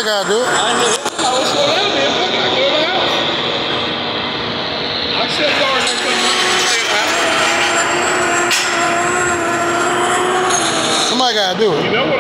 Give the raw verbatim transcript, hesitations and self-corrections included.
Somebody gotta do it. I know. I was slow down there. Fuck, I go to the house. I shut the door and then come back and stay at the house. Somebody gotta do it. You know what?